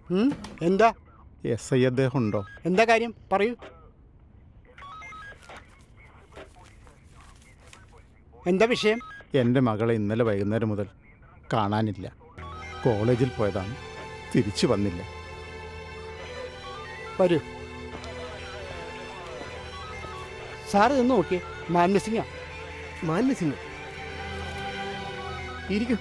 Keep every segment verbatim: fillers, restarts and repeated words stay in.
എന്താ? S I അദ്ദേഹം ഉണ്ടോ? എന്താ കാര്യം പറയൂ. എന്താ വിഷയം? എൻ്റെ മകളെ ഇന്നലെ വൈകുന്നേരം മുതൽ കാണാനില്ല. കോളേജിൽ പോയതാണ്, തിരിച്ചു വന്നില്ല. വരൂ സാറ് നിന്ന് നോക്കിയേ. മാൻ മിസ്സിങ്ങാ. Man missing? ഇരിക്കൂ.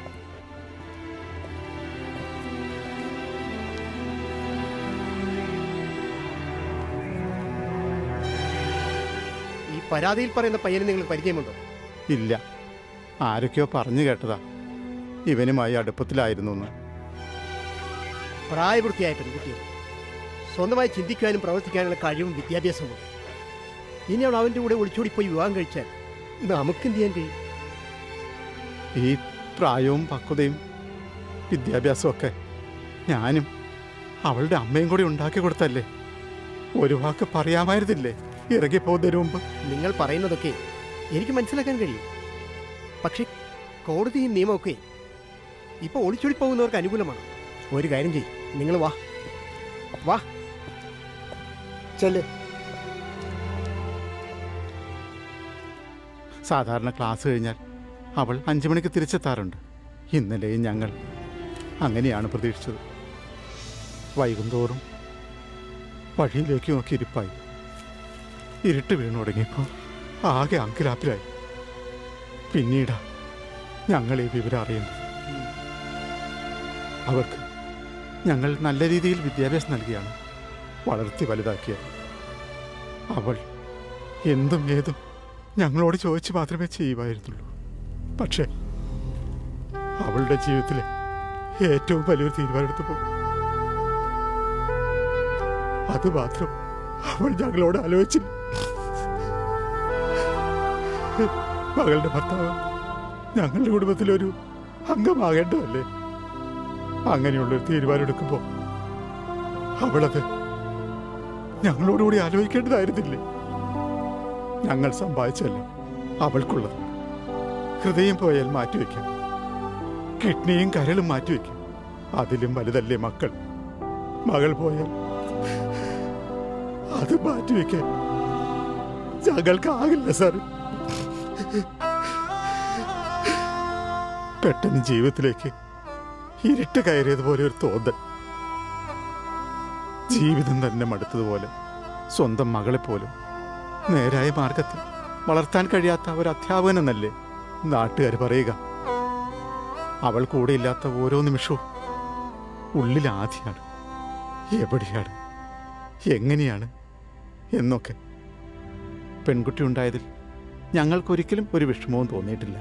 ഈ പരാതിയിൽ പറയുന്ന പയ്യനെ നിങ്ങൾക്ക് പരിചയമുണ്ടോ? ഇല്ല, ആരൊക്കെയോ പറഞ്ഞു കേട്ടതാ ഇവനുമായി അടുപ്പത്തിലായിരുന്നു എന്ന്. പ്രായപൂർത്തിയായ പെൺകുട്ടികൾ സ്വന്തമായി ചിന്തിക്കാനും പ്രവർത്തിക്കാനുള്ള കഴിവും വിദ്യാഭ്യാസവും. ഇനി അവൾ അവൻ്റെ കൂടെ ഒളിച്ചോടിപ്പോയി വിവാഹം കഴിച്ചാൽ നമുക്കെന്ത് ചെയ്യാൻ കഴിയും? ഈ പ്രായവും പക്വതയും വിദ്യാഭ്യാസവും ഒക്കെ ഞാനും അവളുടെ അമ്മയും കൂടി ഉണ്ടാക്കി കൊടുത്തല്ലേ. ഒരു വാക്ക് പറയാമായിരുന്നില്ലേ ഇറങ്ങിപ്പോകുന്നതിന് മുമ്പ്? നിങ്ങൾ പറയുന്നതൊക്കെ എനിക്ക് മനസ്സിലാക്കാൻ കഴിയും. പക്ഷേ കോടതിയും നിയമമൊക്കെ ഇപ്പോൾ ഒളിച്ചോടി പോകുന്നവർക്ക് അനുകൂലമാണ്. ഒരു കാര്യം ചെയ്യും, നിങ്ങൾ വാ വാ ചെല്ല്. സാധാരണ ക്ലാസ് കഴിഞ്ഞാൽ അവൾ അഞ്ചു മണിക്ക് തിരിച്ചെത്താറുണ്ട്. ഇന്നലെയും ഞങ്ങൾ അങ്ങനെയാണ് പ്രതീക്ഷിച്ചത്. വൈകുന്തോറും വഴിയിലേക്ക് നോക്കി ഇരിപ്പായി. ഇരുട്ട് വീണു തുടങ്ങിയപ്പോൾ ആകെ അങ്കിലാപ്പിലായി. പിന്നീടാ ഞങ്ങൾ ഈ വിവരം അറിയുന്നത്. അവർക്ക് ഞങ്ങൾ നല്ല രീതിയിൽ വിദ്യാഭ്യാസം നൽകിയാണ് വളർത്തി വലുതാക്കിയത്. അവൾ എന്തും ഏതും ഞങ്ങളോട് ചോദിച്ച് മാത്രമേ ചെയ്യുമായിരുന്നുള്ളൂ. പക്ഷേ അവളുടെ ജീവിതത്തിലെ ഏറ്റവും വലിയൊരു തീരുമാനമെടുത്തപ്പോൾ അത് മാത്രം അവൾ ഞങ്ങളോട് ആലോചിച്ചില്ല. മകളുടെ ഭർത്താവ് ഞങ്ങളുടെ കുടുംബത്തിലൊരു അംഗമാകേണ്ടതല്ലേ? അങ്ങനെയുള്ളൊരു തീരുമാനം എടുക്കുമ്പോൾ അവളത് ഞങ്ങളോടുകൂടി ആലോചിക്കേണ്ടതായിരുന്നില്ലേ? ഞങ്ങൾ സമ്പാദിച്ചല്ലേ അവൾക്കുള്ളത്. ഹൃദയം പോയാൽ മാറ്റിവെക്കാം, കിഡ്നിയും കരളും മാറ്റിവെക്കാം. അതിലും വലുതല്ലേ മക്കൾ? മകൾ പോയാൽ അത് മാറ്റിവെക്കാൻ ഞങ്ങൾക്കാകില്ല സാർ. പെട്ടെന്ന് ജീവിതത്തിലേക്ക് ഇരുട്ട് കയറിയതുപോലെ ഒരു തോന്നൽ. ജീവിതം തന്നെ മടുത്തതുപോലെ സ്വന്തം മകളെപ്പോലും നേരായ മാർഗത്തിൽ വളർത്താൻ കഴിയാത്ത ഒരു അധ്യാപകൻ എന്നല്ലേ നാട്ടുകാർ പറയുക. അവൾ കൂടെയില്ലാത്ത ഓരോ നിമിഷവും ഉള്ളിൽ ആദിയാണ്. എവിടെയാണ്, എങ്ങനെയാണ് എന്നൊക്കെ. പെൺകുട്ടി ഉണ്ടായതിൽ ഞങ്ങൾക്കൊരിക്കലും ഒരു വിഷമവും തോന്നിയിട്ടില്ല.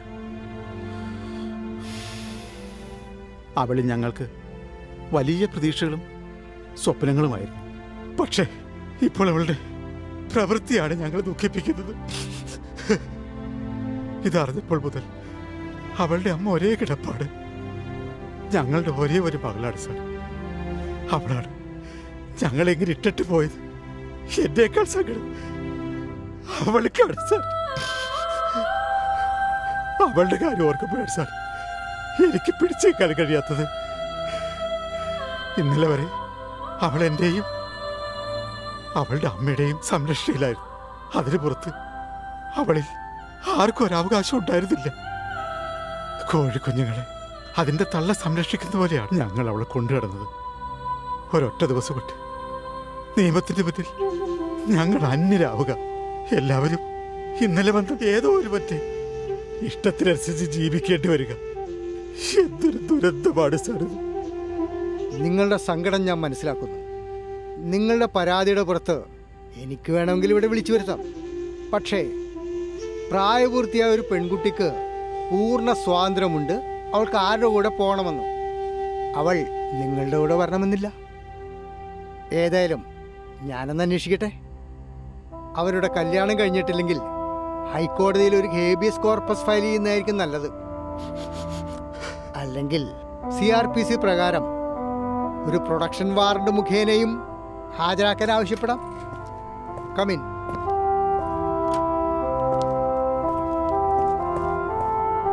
അവളിൽ ഞങ്ങൾക്ക് വലിയ പ്രതീക്ഷകളും സ്വപ്നങ്ങളുമായിരുന്നു. പക്ഷേ ഇപ്പോൾ അവളുടെ പ്രവൃത്തിയാണ് ഞങ്ങൾ ദുഃഖിപ്പിക്കുന്നത്. ഇതറിഞ്ഞപ്പോൾ മുതൽ അവളുടെ അമ്മ ഒരേ കിടപ്പാട്. ഞങ്ങളുടെ ഒരേ ഒരു മകളാണ് സാർ. അവളാണ് ഞങ്ങളെങ്ങനെ ഇട്ടിട്ട് പോയത്. എന്നേക്കാൾ സങ്കടം അവൾക്കാണ് സാർ. അവളുടെ കാര്യം ഓർക്കുമ്പോഴാണ് സാർ എനിക്ക് പിടിച്ചേക്കാൻ കഴിയാത്തത്. ഇന്നലെ വരെ അവൾ എൻ്റെയും അവളുടെ അമ്മയുടെയും സംരക്ഷണയിലായിരുന്നു. അതിനു പുറത്ത് അവളിൽ ആർക്കും ഒരവകാശം ഉണ്ടായിരുന്നില്ല. കോഴിക്കുഞ്ഞുങ്ങളെ അതിൻ്റെ തള്ള സംരക്ഷിക്കുന്ന പോലെയാണ് ഞങ്ങൾ അവളെ കൊണ്ടുകിടന്നത്. ഒരൊറ്റ ദിവസം കൊണ്ട് നിയമത്തിൻ്റെ മുന്നിൽ ഞങ്ങൾ അന്യരാവുക. എല്ലാവരും ഇന്നലെ വന്ന ഏതോ ഒരു മറ്റേ ഇഷ്ടത്തിനനുസരിച്ച് ജീവിക്കേണ്ടി വരിക. എന്തൊരു ദുരന്തമാണ് സാർ. നിങ്ങളുടെ സങ്കടം ഞാൻ മനസ്സിലാക്കുന്നു. നിങ്ങളുടെ പരാതിയുടെ പുറത്ത് എനിക്ക് വേണമെങ്കിൽ ഇവിടെ വിളിച്ചു വരുത്താം. പക്ഷേ പ്രായപൂർത്തിയായ ഒരു പെൺകുട്ടിക്ക് പൂർണ്ണ സ്വാതന്ത്ര്യമുണ്ട്. അവൾക്ക് ആരുടെ കൂടെ പോകണമെന്ന്. അവൾ നിങ്ങളുടെ കൂടെ വരണമെന്നില്ല. ഏതായാലും ഞാനൊന്ന് അന്വേഷിക്കട്ടെ. അവരുടെ കല്യാണം കഴിഞ്ഞിട്ടില്ലെങ്കിൽ ഹൈക്കോടതിയിൽ ഒരു ഹേബിയസ് കോർപ്പസ് ഫയൽ ചെയ്യുന്നതായിരിക്കും നല്ലത്. അല്ലെങ്കിൽ സി ആർ പി സി പ്രകാരം ഒരു പ്രൊഡക്ഷൻ വാറണ്ട് മുഖേനയും ഹാജരാക്കാൻ ആവശ്യപ്പെടാം. കമിൻ.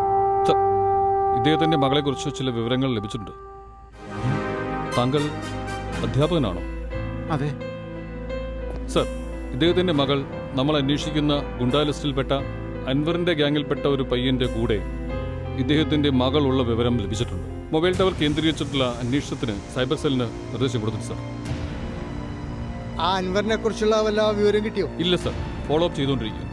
ഇദ്ദേഹത്തിന്റെ മകളെക്കുറിച്ച് ചില വിവരങ്ങൾ ലഭിച്ചിട്ടുണ്ട്. താങ്കൾ അധ്യാപകനാണോ? അതെ. സർ, ഇദ്ദേഹത്തിന്റെ മകൾ നമ്മൾ അന്വേഷിക്കുന്ന ഗുണ്ടാ ലിസ്റ്റിൽപ്പെട്ട അൻവറിന്റെ ഗ്യാങ്ങിൽപ്പെട്ട ഒരു പയ്യന്റെ കൂടെ ഇദ്ദേഹത്തിന്റെ മകളുള്ള വിവരം ലഭിച്ചിട്ടുണ്ട്. മൊബൈൽ ടവർ കേന്ദ്രീകരിച്ചിട്ടുള്ള അന്വേഷണത്തിന് സൈബർ സെല്ലിന് നിർദ്ദേശം കൊടുത്തു സർ. ആ അൻവറിനെ കുറിച്ചുള്ള വല്ല വിവരം കിട്ടിയോ? ഇല്ല സർ, ഫോളോ അപ്പ് ചെയ്തുകൊണ്ടിരിക്കുന്നു.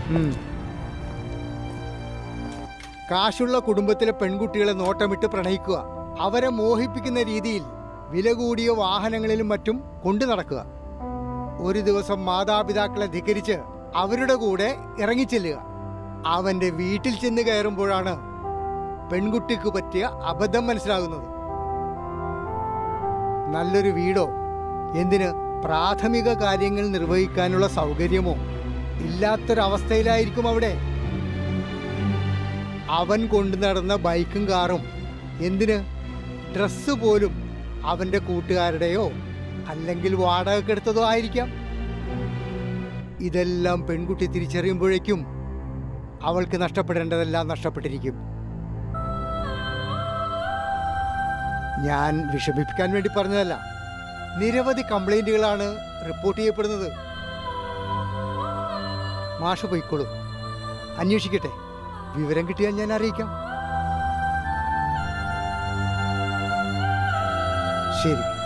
കാശുള്ള കുടുംബത്തിലെ പെൺകുട്ടികളെ നോട്ടമിട്ട് പ്രണയിക്കുക, അവരെ മോഹിപ്പിക്കുന്ന രീതിയിൽ വില കൂടിയ വാഹനങ്ങളിലും മറ്റും കൊണ്ടു നടക്കുക, ഒരു ദിവസം മാതാപിതാക്കളെ ധിക്കരിച്ച് അവരുടെ കൂടെ ഇറങ്ങിച്ചെല്ലുക. അവന്റെ വീട്ടിൽ ചെന്ന് കയറുമ്പോഴാണ് പെൺകുട്ടിക്ക് പറ്റിയ അബദ്ധം മനസ്സിലാകുന്നത്. നല്ലൊരു വീടോ എന്തിന് പ്രാഥമിക കാര്യങ്ങൾ നിർവഹിക്കാനുള്ള സൗകര്യമോ ഇല്ലാത്തൊരവസ്ഥയിലായിരിക്കും അവിടെ. അവൻ കൊണ്ടു നടന്ന ബൈക്കും കാറും എന്തിന് ഡ്രസ്സ് പോലും അവന്റെ കൂട്ടുകാരുടെയോ അല്ലെങ്കിൽ വാടകക്കെടുത്തതോ ആയിരിക്കാം. ഇതെല്ലാം പെൺകുട്ടി തിരിച്ചറിയുമ്പോഴേക്കും അവൾക്ക് നഷ്ടപ്പെടേണ്ടതെല്ലാം നഷ്ടപ്പെട്ടിരിക്കും. ഞാൻ വിഷമിപ്പിക്കാൻ വേണ്ടി പറഞ്ഞതല്ല, നിരവധി കംപ്ലൈന്റുകളാണ് റിപ്പോർട്ട് ചെയ്യപ്പെടുന്നത്. മാഷ് പോയിക്കോളൂ, അന്വേഷിക്കട്ടെ, വിവരം കിട്ടിയാൽ ഞാൻ അറിയിക്കാം. ശരി.